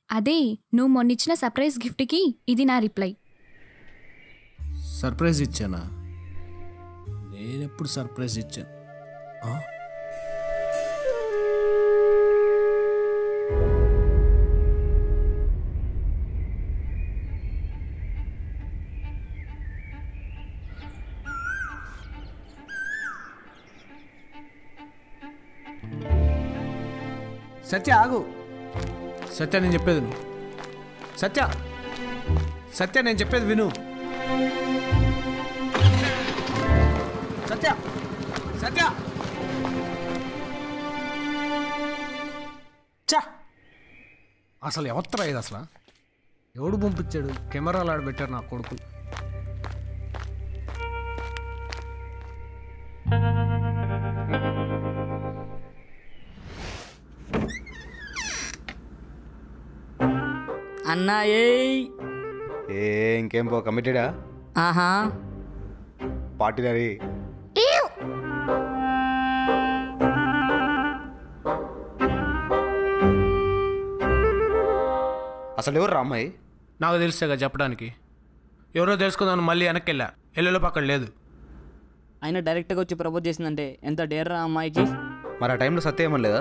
అదే నువ్వు మొన్నిచ్చిన సర్ప్రైజ్ గిఫ్ట్కి ఇది నా రిప్లై. సర్ప్రైజ్ ఇచ్చానా? నేనెప్పుడు సర్ప్రైజ్ ఇచ్చాను? సత్య ఆగు. సత్య నేను చెప్పేది నువ్వు. సత్య సత్య నేను చెప్పేది విను. సత్య సత్య చా అసలు ఎవత్తరా ఇది? అసలు ఎవడు పంపించాడు? కెమెరాలు ఆడబెట్టారు నా కొడుకు. అన్నా ఇంకేం పో కమిటెడా? ఆహా పార్టీలరీ అసలు ఎవరు రా అమ్మాయి? నాకు తెలుస్తాగా చెప్పడానికి. ఎవరో తెలుసుకుందాను మళ్ళీ వెనక్కి వెళ్ళా. ఎల్లులో పక్కన లేదు. అయినా డైరెక్ట్గా వచ్చి ప్రపోజ్ చేసిందంటే ఎంత డేర్ రా అమ్మాయికి. మరి ఆ టైంలో సత్య ఏమనలేదా?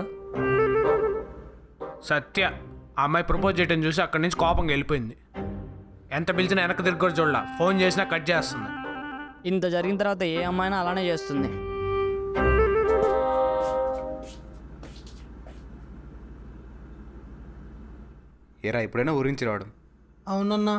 సత్య ఆ అమ్మాయి ప్రపోజ్ చేయడం చూసి అక్కడి నుంచి కోపంగా వెళ్ళిపోయింది. ఎంత పిలిచినా వెనక్కి తిరిగి చూడాల. ఫోన్ చేసినా కట్ చేస్తుంది. ఇంత జరిగిన తర్వాత ఏ అమ్మాయినా అలానే చేస్తుంది. ఏరా ఇప్పుడైనా ఊరించి రావడం? అవునన్నా.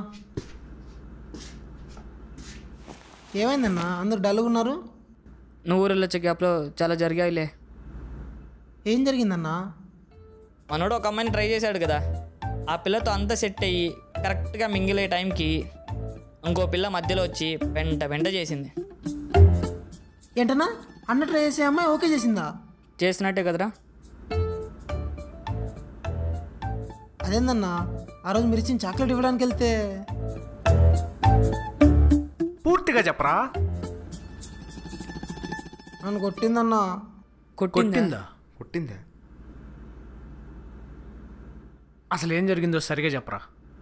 ఏమైందన్నా అందరు డల్గా ఉన్నారు? నువ్వు ఊరిలో వచ్చే గ్యాప్లో చాలా జరిగాయిలే. ఏం జరిగిందన్నా? మనోడు ఒక అమ్మాయిని ట్రై చేశాడు కదా, ఆ పిల్లతో అంతా సెట్ అయ్యి కరెక్ట్గా మింగిలే టైంకి ఇంకో పిల్ల మధ్యలో వచ్చి వెంట చేసింది. ఏంటన్నా అన్న ట్రై చేసే అమ్మాయి ఓకే చేసిందా? చేసినట్టే కదరా. అదేందన్నా ఆ రోజు మీరు ఇచ్చిన చాక్లెట్ ఇవ్వడానికి వెళ్తే పూర్తిగా చెప్పరా? నన్ను కొట్టిందన్నా. కొట్టిందా? కొట్టిందా? అసలు ఏం జరిగిందో సరిగా చెప్పరా.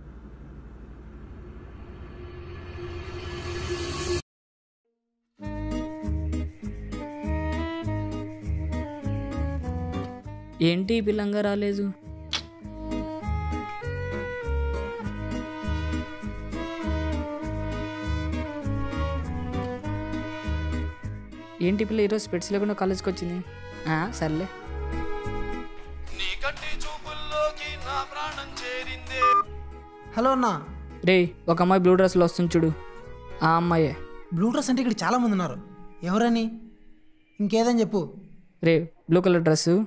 ఏంటి పిల్లంగా రాలేదు? ఏంటి పిల్ల ఈరోజు స్పెట్స్ లేకుండా కాలేజ్కి వచ్చింది? సర్లే. హలో అన్నా. రే ఒక అమ్మాయి బ్లూ డ్రెస్లో వస్తుంది చూడు, ఆ అమ్మాయే. బ్లూ డ్రెస్ అంటే ఇక్కడ చాలా మంది ఉన్నారు. ఎవరని? ఇంకేదని చెప్పు. రే బ్లూ కలర్ డ్రెస్సు,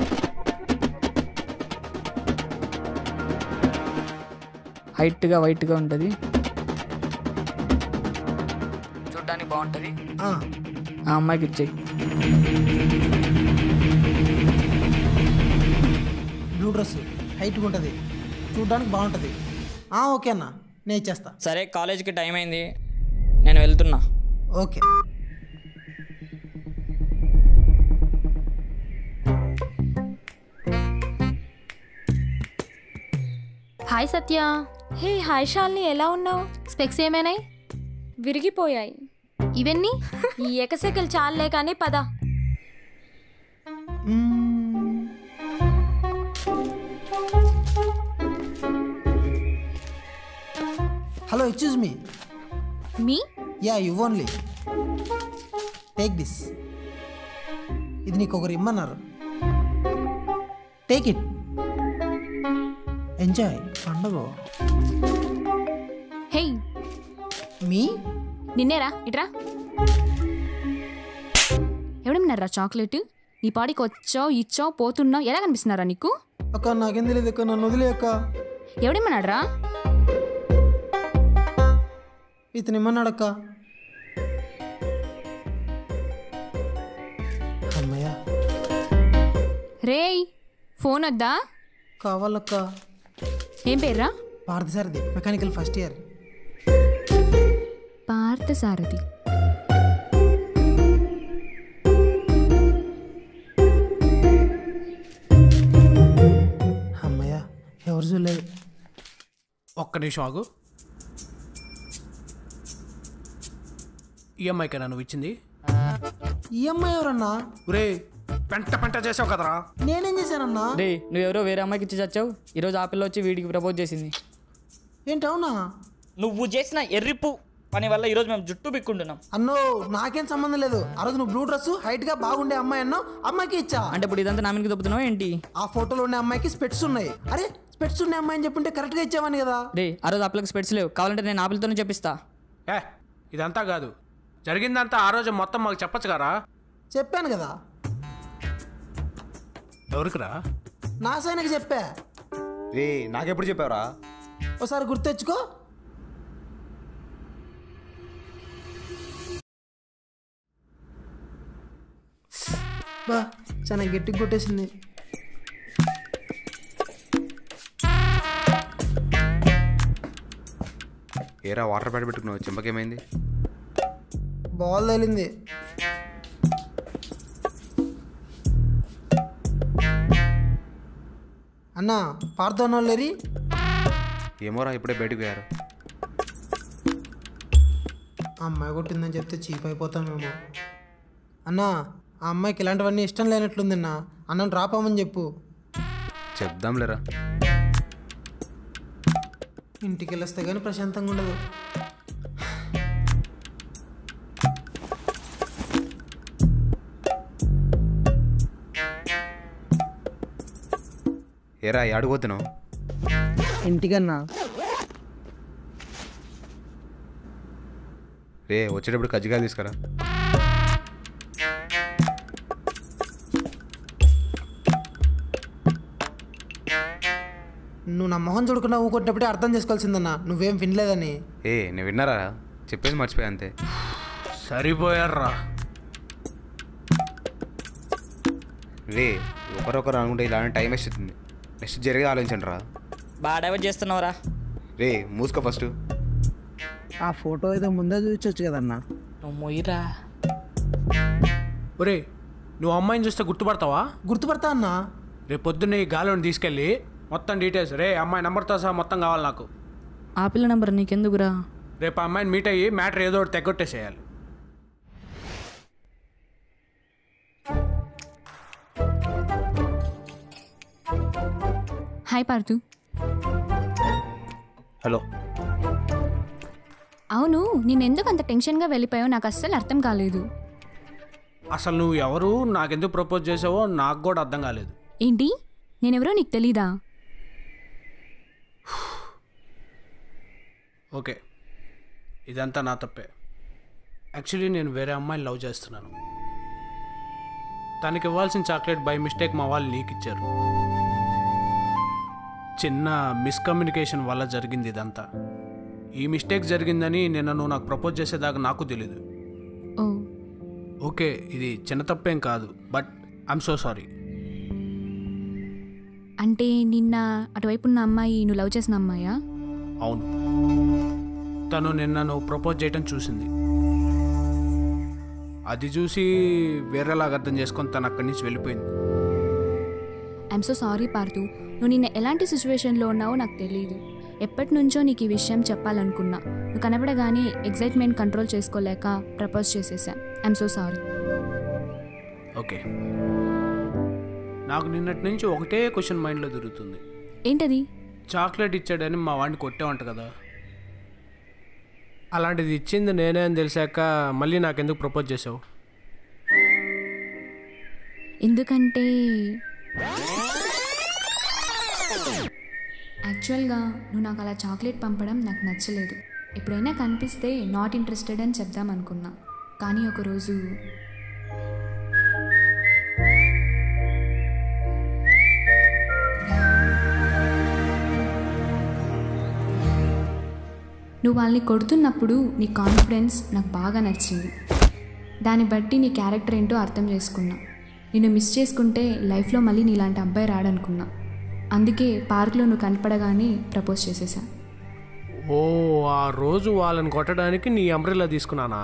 హైట్గా వైట్గా ఉంటుంది, చూడ్డానికి బాగుంటుంది. ఆ అమ్మాయికి ఇచ్చేయి. బ్లూ డ్రెస్ హైట్గా ఉంటుంది, చూడ్డానికి బాగుంటుంది. ఓకే అన్న, నేను ఇచ్చేస్తా. సరే కాలేజ్కి టైం అయింది, నేను వెళ్తున్నా. Okay. Hi Satya. Hey hi Shalini, ఎలా ఉన్నావు? స్పెక్స్ ఏమైనాయి? విరిగిపోయాయి. ఇవన్నీ ఈ ఎకసెకలు చాలే కానీ పద. Hello, excuse me. Me? Yeah, you only take this. ఇది నీకు ఒకరు ఇమ్మన్నారు. టేక్ ఇట్, ఎంజాయ్ పండుగ. హే మీ? నిన్నేరా, ఇట్రా. ఎవడేమన్నారా చాక్లెట్? నీ పాడికి వచ్చావు ఇచ్చావు పోతున్నావు, ఎలా కనిపిస్తున్నారా నీకు? అక్క నాకేం తెలియదు అక్క, నన్ను వదిలే అక్క. ఎవడేమన్నాడరా? ఇతను ఇమ్మన్నాడక్క. అమ్మయ్య. రేయ్ ఫోన్ వద్దా? కావాలక్క. ఏం పేర్రా? Parthasarathi, mechanical first year. Parthasarathi. అమ్మయ్య, ఎవరు చూడలేదు. ఒక్క నిమిషం ఆగు. ఈఎంఐకేనా నువ్వు ఇచ్చింది? ఈఎంఐ ఎవరన్నా? ఒరే పెంట చేసావు కదరా. నేనేం చేశానన్నా? రే నువ్వెవరో వేరే అమ్మాయికి ఇచ్చి చచ్చావు. ఈరోజు ఆ పిల్ల వచ్చి వీడికి ప్రపోజ్ చేసింది. ఏంటవునా? నువ్వు చేసిన ఎర్రిప్పు పని వల్ల ఈరోజు మేము జుట్టు బిక్కుంటున్నాం. అన్నో నాకేం సంబంధం లేదు. ఆ రోజు నువ్వు బ్లూ డ్రెస్ హైట్ గా బాగుండే అమ్మాయి అన్నో అమ్మాయికి ఇచ్చా. అంటే ఇప్పుడు ఇదంతా నా మీదకి దొబ్బుతున్నావు ఏంటి? ఆ ఫోటోలో ఉండే అమ్మాయికి స్పెట్స్ ఉన్నాయి. అరే స్పెట్స్ ఉండే అమ్మాయి అని చెప్పుంటే కరెక్ట్ గా ఇచ్చావని కదా. రే ఆ రోజు ఆ పిల్లకి స్పెట్స్ లేవు. కావాలంటే నేను ఆ పిల్లతోనే చెప్పిస్తా. ఇదంతా కాదు, జరిగిందంతా ఆ రోజు మొత్తం మాకు చెప్పచ్చు కదా. చెప్పాను కదా. ఎవరికిరా? నా సైనకి చెప్పా. రే నాకెప్పుడు చెప్పావురా? ఒకసారి గుర్తెచ్చుకో. బా చాలా గట్టిగా కొట్టేసింది. ఏరా వాటర్ ప్యాడ్ పెట్టుకున్నావు, చెంపకేమైంది? బాల్ తగిలింది. అన్నా పార్థోనో లేరి? ఏమోరా ఇప్పుడే బయటకు పోయారు. అమ్మాయి కొట్టిందని చెప్తే చీప్ అయిపోతామేమో. అన్నా ఆ అమ్మాయికి ఇలాంటివన్నీ ఇష్టం లేనట్లుందన్నా. అన్నం డ్రాప్ అవ్వమని చెప్పు. చెప్దాంలేరా. ఇంటికి వెళ్ళొస్తే కానీ ప్రశాంతంగా ఉండదు. ఏరా అడుగుతున్నావు? ఇంటికన్నా. రే వచ్చేటప్పుడు కజ్జికాయలు తీసుకురా. నువ్వు నా మొహం చూడుకున్నా ఊకొట్టినప్పుడే అర్థం చేసుకోవాల్సిందన్నా. నువ్వేం వినలేదని. నేను విన్నారా? చెప్పేది మర్చిపోయా అంతే. సరిపోయారా? రే ఒకరొకరు అనుకుంటే ఇలాంటి టైం వేస్ట్ అవుతుంది. నెక్స్ట్ జరిగేది ఆలోచించండి రా. బాగా డైవర్ట్ చేస్తున్నావురా. రే మూసుకో ఫస్ట్. ఆ ఫోటో ఏదో ముందే చూపించవచ్చు కదన్నా. నువ్వు మొయ్యిరా. ఒరే నువ్వు అమ్మాయిని చూస్తే గుర్తుపడతావా? గుర్తుపడతా అన్నా. రేపు పొద్దున్నే ఈ గాలిని తీసుకెళ్ళి మొత్తం డీటెయిల్స్, రే అమ్మాయి నెంబర్తో సహా మొత్తం కావాలి నాకు. ఆ పిల్ల నెంబర్ నీకెందుకురా? రేపు అమ్మాయిని మీట్ అయ్యి మ్యాటర్ ఏదో ఒకటి తెగొట్టేసేయాలి. హాయ్ పార్థు. హలో. అవును నేనెందుకు అంత టెన్షన్గా వెళ్ళిపోయావు నాకు అస్సలు అర్థం కాలేదు. అసలు నువ్వు ఎవరు, నాకెందుకు ప్రపోజ్ చేసావో నాకు కూడా అర్థం కాలేదు. ఏంటి నేనెవరో నీకు తెలీదా? ఓకే ఇదంతా నా తప్పే. యాక్చువల్లీ నేను వేరే అమ్మాయిని లవ్ చేస్తున్నాను. తనకి ఇవ్వాల్సిన చాక్లెట్ బై మిస్టేక్ మా వాళ్ళు నీకు ఇచ్చారు. చిన్న మిస్కమ్యూనికేషన్ వల్ల జరిగింది ఇదంతా. ఈ మిస్టేక్ జరిగిందని నిన్న నువ్వు నాకు ప్రపోజ్ చేసేదాకా నాకు తెలీదు. ఓకే ఇది చిన్న తప్పేం కాదు, బట్ ఐఎమ్ సో సారీ. అంటే నిన్న అటువైపు ఉన్న అమ్మాయి నువ్వు లవ్ చేసిన అమ్మాయా? అవును, తను నిన్న నువ్వు ప్రపోజ్ చేయటం చూసింది. అది చూసి వేరేలాగా అర్థం చేసుకొని తను అక్కడి నుంచి వెళ్ళిపోయింది. I'm so sorry Parthu. నువ్వు నిన్న ఎలాంటి సిచ్యువేషన్లో ఉన్నావో నాకు తెలియదు. ఎప్పటి నుంచో నీకు ఈ విషయం చెప్పాలనుకున్నా. నువ్వు కనబడగానే ఎగ్జైట్మెంట్ కంట్రోల్ చేసుకోలేక ప్రపోజ్ చేసేసా. I'm so sorry. ఓకే నాకు నిన్నటి నుంచి ఒకటే క్వశ్చన్ మైండ్లో తిరుగుతుంది. ఏంటది? చాక్లెట్ ఇచ్చాడని మా వాడిని కొట్టేవంట కదా, అలాంటిది ఇచ్చింది నేనే అని తెలిసాక మళ్ళీ నాకెందుకు ప్రపోజ్ చేసావు? ఎందుకంటే యాక్చువల్గా నువ్వు నాకు అలా చాక్లెట్ పంపడం నాకు నచ్చలేదు. ఎప్పుడైనా కనిపిస్తే నాట్ ఇంట్రెస్టెడ్ అని చెప్దాం అనుకున్నా. కానీ ఒకరోజు నువ్వు వాళ్ళని కొడుతున్నప్పుడు నీ కాన్ఫిడెన్స్ నాకు బాగా నచ్చింది. దాన్ని బట్టి నీ క్యారెక్టర్ ఏంటో అర్థం చేసుకున్నా. నిన్ను మిస్ చేసుకుంటే లైఫ్లో మళ్ళీ నీలాంటి అబ్బాయి రాడనుకున్నా. అందుకే పార్క్లో నువ్వు కనపడగానే ప్రపోజ్ చేసేసా. ఓ ఆ రోజు వాళ్ళని కొట్టడానికి నీ అంబ్రెల్లా తీసుకున్నానా?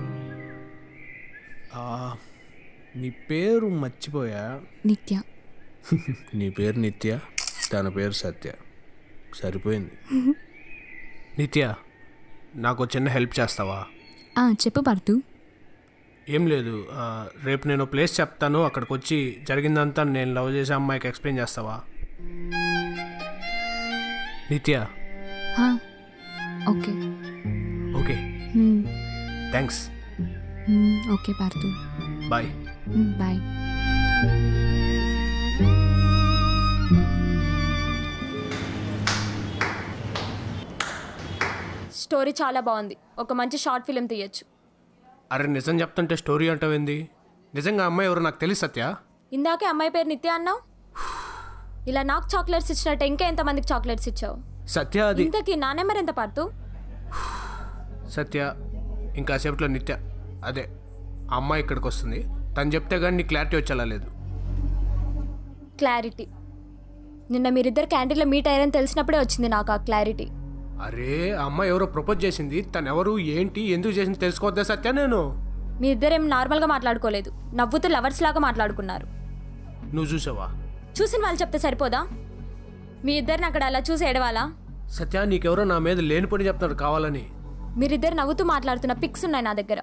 నీ పేరు మర్చిపోయా. నిత్య. నీ పేరు నిత్య, తన పేరు సత్య, సరిపోయింది. నిత్య, నాకు చిన్న హెల్ప్ చేస్తావా? చెప్పు పార్థు. ఏం లేదు, రేపు నేను ప్లేస్ చెప్తాను, అక్కడికి వచ్చి జరిగిందంతా నేను లవ్ చేసే అమ్మాయికి ఎక్స్ప్లెయిన్ చేస్తావా? Nithya. Okay okay, thanks. Okay Parthu, bye. Bye. Story చాలా బాగుంది. ఒక మంచి షార్ట్ ఫిలిం తీయచ్చు. అరే నిజం చెప్తుంటే స్టోరీ అంటావేంది? నిజంగా అమ్మాయి ఎవరు నాకు తెలుసు సత్య. ఇందాకే అమ్మాయి పేరు నిత్య అన్నావు. ఇలా నాకు చాక్లెట్స్ ఇచ్చినట్టు ఇంకా ఎంతమందికి చాక్లెట్స్ ఇచ్చావు? సత్య అది. ఇంతకీ నా నెంబర్ ఎంత పార్థు? సత్య, ఇంకా సేపట్లో నిత్య అదే ఆ అమ్మాయి ఇక్కడికి వస్తుంది. తను చెప్తే కానీ నీ క్లారిటీ వచ్చేలా లేదు. క్లారిటీ? నిన్న మీరిద్దరు క్యాంటీన్లో మీట్ అయ్యారని తెలిసినప్పుడే వచ్చింది నాకు ఆ క్లారిటీ. అరే ఆ అమ్మాయి ఎవరో ప్రపోజ్ చేసింది, తను ఎవరు ఏంటి ఎందుకు చేసింది తెలుసుకోవద్దా సత్య? నేను మీ ఇద్దరేం నార్మల్గా మాట్లాడుకోలేదు, నవ్వుతూ లవర్స్ లాగా మాట్లాడుకున్నారు. నువ్వు చూసావా? చూసిన వాళ్ళు చెప్తే సరిపోదా? మీ ఇద్దరిని అక్కడ అలా చూసి ఏడవాలా? సత్య, నీకెవరో నా మీద లేనిపోని చెప్తారు కావాలని. మీరిద్దరు నవ్వుతూ మాట్లాడుతున్న పిక్స్ ఉన్నాయి నా దగ్గర.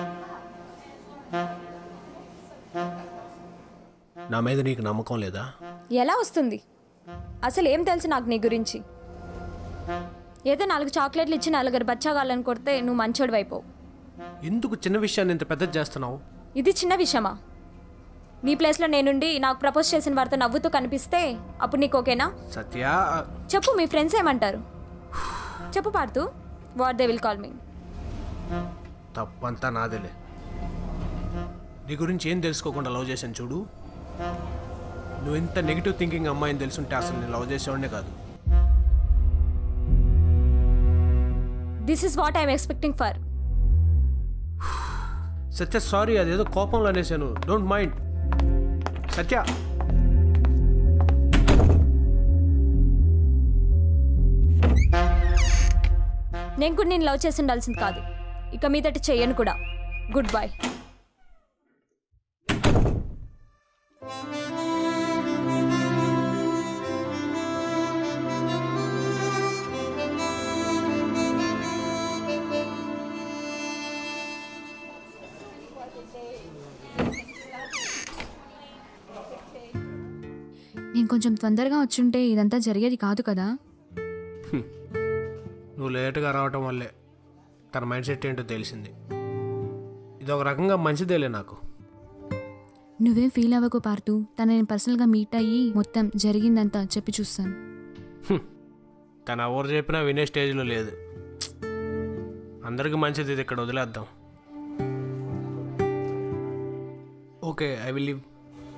నా మీద నీకు నమ్మకం లేదా? ఎలా వస్తుంది? అసలు ఏం తెలుసు నాకు నీ గురించి? ఏదో 4 చాక్లెట్లు ఇచ్చి 4 బచ్చాగాళ్ళని కొడితే నువ్వు మంచోడు అయిపోవు. ఎందుకు చిన్న విషయాన్ని ఇంత పెద్దది చేస్తున్నావు? ఇది చిన్న విషయమా? నీ ప్లేస్లో నేనుండి నాకు ప్రపోజ్ చేసిన వారితో నవ్వుతూ కనిపిస్తే అప్పుడు నీకు ఓకేనా? సత్య చెప్పు, మీ ఫ్రెండ్స్ ఏమంటారు? చెప్పు Parthu, what they will call me. తప్పంతా నాదేలే. నీ గురించి ఏం తెలుసుకోకుండా లవ్ చేశాను చూడు. నువ్వు ఇంత నెగిటివ్ థింకింగ్ అమ్మాయిని తెలుసుంటే అసలు నేను లవ్ చేసేవాడినే కాదు. This is what I'm expecting for. Satya sorry, అదేదో కోపంలో అనేసాను, డోంట్ మైండ్. సత్య నేను కూడా నేను లవ్ చేసి ఉండాల్సింది కాదు, ఇక మీదటి చెయ్యను కూడా. Good bye. నేను కొంచెం తొందరగా వచ్చుంటే ఇదంతా జరిగేది కాదు కదా. నువ్వు లేట్గా రావటం వల్లే తన మైండ్ సెట్ ఏంటో తెలిసింది. ఇది ఒక రకంగా మంచిదేలే నాకు. నువ్వేం ఫీల్ అవ్వకు పార్థు, తను నేను పర్సనల్గా మీట్ అయ్యి మొత్తం జరిగిందంతా చెప్పి చూస్తాను. తను ఎవరు చెప్పినా వినే స్టేజ్లో లేదు. అందరికీ మంచిది, ఇది ఇక్కడ వదిలేద్దాం. Okay, I will leave.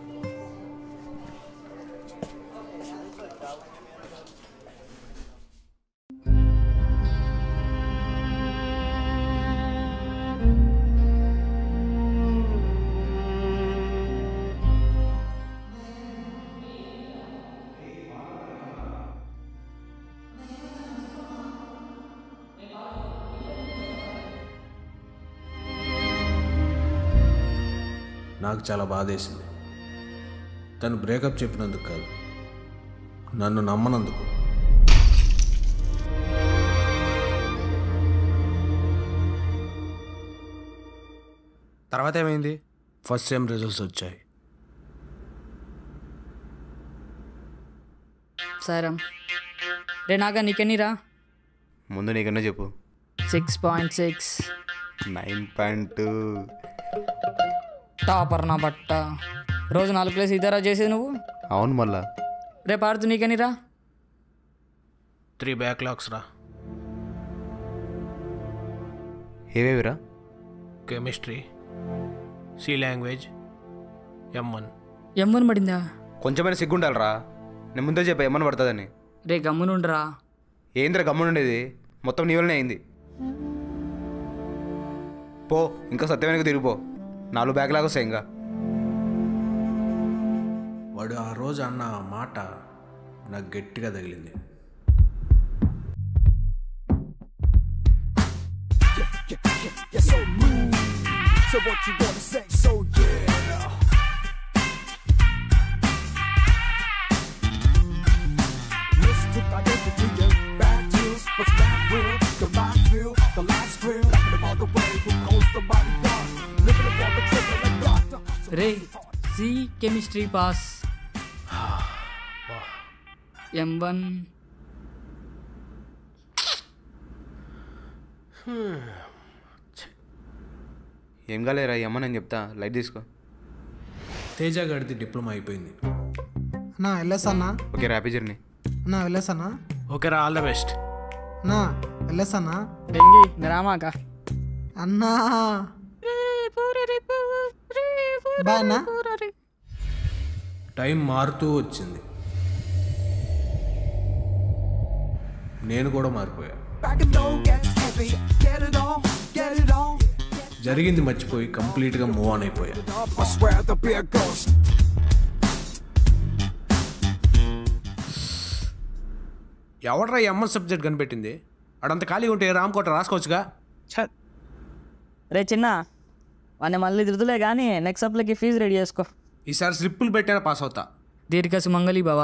నాకు చాలా బాధేసింది. తను బ్రేకప్ చెప్పినందుకు కాదు, నన్ను నమ్మనందుకు. తర్వాత ఏమైంది? ఫస్ట్ సెమ్ రిజల్ట్స్ వచ్చాయి. సరే రే నాగా, నీకెన్నిరా? ముందు నీకన్నా చెప్పు. 6.6. 9.2. టాపర్ నా బట్ట. రోజు 4 ప్లేస్ ఇద్దరా చేసేది నువ్వు? అవును, మళ్ళా రేపు ఆడుతూ నీకెన్నిరా? 3 బ్యాక్లాగ్స్ రా. ఏవేవిరా? Chemistry, C language, M1. M1 పడిందా? కొంచెమైనా సిగ్గుండాలరా. నేను ముందే చెప్పా ఏమన్నా పడుతుందని. రే గమ్మునుండరా. ఏంద్రా గమ్మునుండేది? మొత్తం నీ వల్లనే అయింది. పో, ఇంకా సత్యమైనకు తిరిగిపో. 4 బ్యాక్లాగ్ వస్తాయి ఇంకా. వాడు ఆ రోజు అన్న ఆ మాట నాకు గట్టిగా తగిలింది. రే సి కెమిస్ట్రీ పాస్ M1 ఏం కాలేరా అమ్మ నేను చెప్తా లైట్ తీసుకో. తేజ గడిది డిప్లొమా అయిపోయింది. అన్నా వెళ్ళేసన్నా. Okay happy journey. అన్నా వెళ్ళేసన్నా. ఓకే రా, ఆల్ ద బెస్ట్. అన్నా వెళ్ళేసన్నా. డెంగి గ్రామాక అన్నా బాయ్ అన్నా. టైం మారుతూ వచ్చింది, నేను కూడా మారిపోయా. జరిగింది మర్చిపోయి కంప్లీట్గా మూవ్ ఆన్ అయిపోయా. ఎవడరా ఈ అమ్మ సబ్జెక్ట్ కనిపెట్టింది? అడంత ఖాళీగా ఉంటే రామ్కోట రాసుకోవచ్చుగా. రే చిన్న వాడిని మళ్ళీ తిరుతులే కానీ నెక్స్ట్ అప్లకి ఫీజు రెడీ చేసుకో. ఈసారి స్లిప్పులు పెట్టారా పాస్ అవుతా. దీర్ఘ సుమంగళి భవ.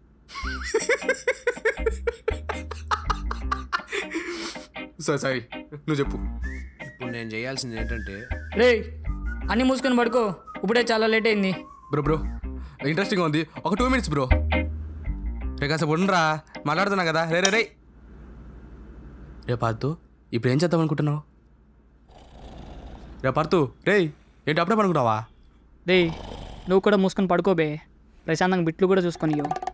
సారీ నువ్వు చెప్పు. ఇప్పుడు నేను చేయాల్సింది ఏంటంటే, రే అన్నీ మూసుకొని పడుకో, ఇప్పుడే చాలా లేట్ అయింది. బ్రో ఇంట్రెస్టింగ్ ఉంది, ఒక 2 minutes బ్రో. రే కాసేపు ఉండరా, మాట్లాడుతున్నా కదా. రే రే రే రే పార్తు, ఇప్పుడు ఏం చేద్దాం అనుకుంటున్నావు? రే పార్తు, రే ఏంటి అప్పుడే పడుకుంటావా? రే నువ్వు కూడా మూసుకొని పడుకోబే, ప్రశాంతంగా బిట్లు కూడా చూసుకొని.